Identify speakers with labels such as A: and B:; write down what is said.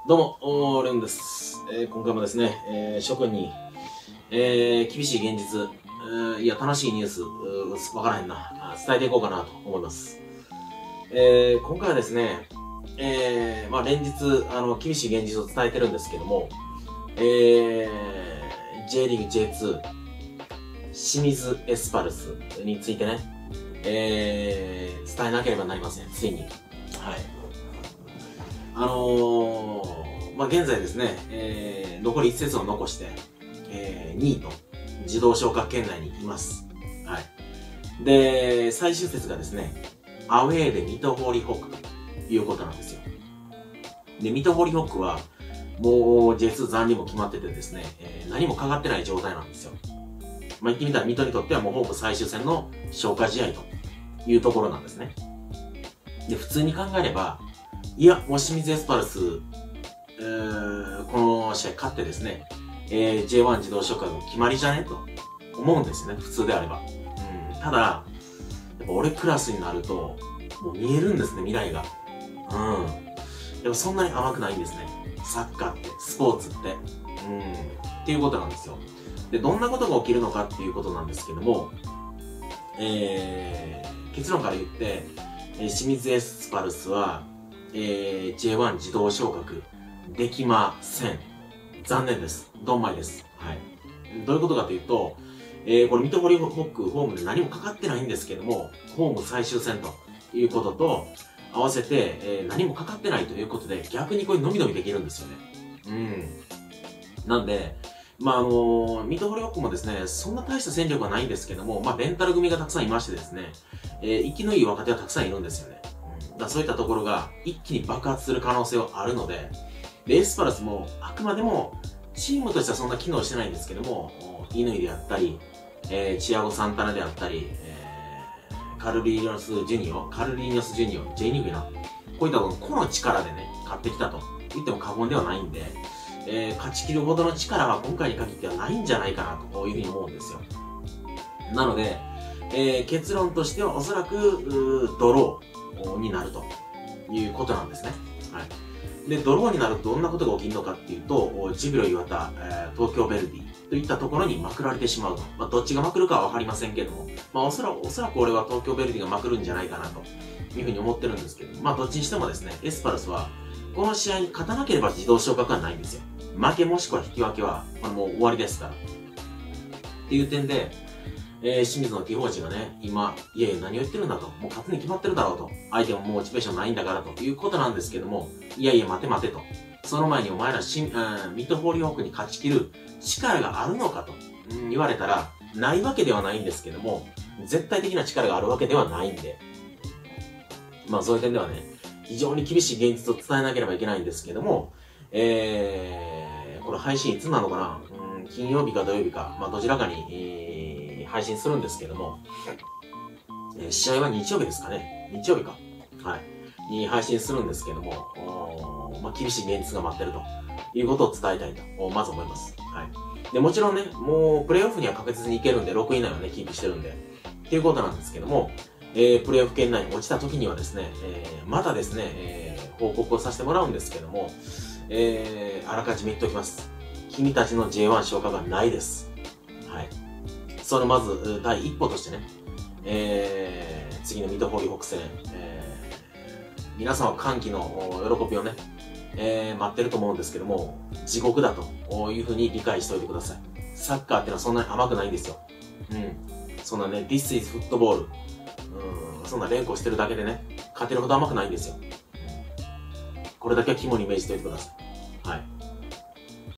A: どうも、レンです。今回もですね、諸君に、厳しい現実、いや、楽しいニュース、わからへんな、伝えていこうかなと思います。今回はですね、連日、厳しい現実を伝えてるんですけども、J リーグ J2、清水エスパルスについてね、伝えなければなりません。ついに。はい。現在ですね、残り1節を残して、2位と自動昇格圏内にいます。はい。で、最終節がですね、アウェーで水戸ホーリーホックということなんですよ。で、水戸ホーリーホックは、もう J2 残留も決まっててですね、何もかかってない状態なんですよ。言ってみたら水戸にとってはもうホーム最終戦の消化試合というところなんですね。で、普通に考えれば、いや、もう清水エスパルス、この試合勝ってですね、J1 自動昇格決まりじゃねと思うんですよね、普通であれば。ただ、やっぱ俺クラスになると、もう見えるんですね、未来が。でもそんなに甘くないんですね。サッカーって、スポーツって。っていうことなんですよ。で、どんなことが起きるのかっていうことなんですけども、結論から言って、清水エスパルスは、J1 自動昇格できません。残念です。ドンマイです。はい。どういうことかというと、これ水戸ホリホックホームで何もかかってないんですけども、ホーム最終戦ということと、合わせて、何もかかってないということで、逆にこれ伸び伸びできるんですよね。なんで、水戸ホリホックもですね、そんな大した戦力はないんですけども、レンタル組がたくさんいましてですね、生きのいい若手はたくさんいるんですよね。そういったところが一気に爆発する可能性はあるので、エスパルスもあくまでもチームとしてはそんな機能してないんですけども、乾であったり、チアゴ・サンタナであったり、カルリーニョス・ジュニオ、J リーグな、こういった個の力でね、勝ってきたと言っても過言ではないんで、勝ち切るほどの力は今回に限ってはないんじゃないかなというふうに思うんですよ。なので、結論としてはおそらくドローになるということなんですね。はい。で、ドローになるとどんなことが起きるのかっていうと、ジュビロ磐田、東京ヴェルディといったところにまくられてしまうと。どっちがまくるかはわかりませんけども、おそらく俺は東京ヴェルディがまくるんじゃないかなというふうに思ってるんですけど、どっちにしてもですね、エスパルスは、この試合に勝たなければ自動昇格はないんですよ。負けもしくは引き分けは、もう終わりですから。っていう点で、清水のティフォーチがね、今、いやいや何を言ってるんだと。もう勝つに決まってるだろうと。相手もモチベーションないんだからということなんですけども、いやいや待て待てと。その前にお前らミッドホーリーホークに勝ち切る力があるのかと、言われたら、ないわけではないんですけども、絶対的な力があるわけではないんで、そういう点ではね、非常に厳しい現実を伝えなければいけないんですけども、これ配信いつなのかな、金曜日か土曜日か、どちらかに、配信するんですけども、試合は日曜日ですかね。日曜日か。はい。に配信するんですけども、厳しい現実が待ってるということを伝えたいと、まず思います。はい。で、もちろんね、もうプレイオフには確実に行けるんで、6位以内はね、キープしてるんで、っていうことなんですけども、プレイオフ圏内に落ちた時にはですね、またですね、報告をさせてもらうんですけども、あらかじめ言っておきます。君たちの J1 昇格はないです。はい。そのまず、第一歩としてね、次の水戸ホーリーホック戦、皆さんは歓喜の喜びをね、待ってると思うんですけども、地獄だというふうに理解しておいてください。サッカーってのはそんなに甘くないんですよ。そんなね、This is football。そんな連呼してるだけでね、勝てるほど甘くないんですよ。これだけは肝に銘じておいてください。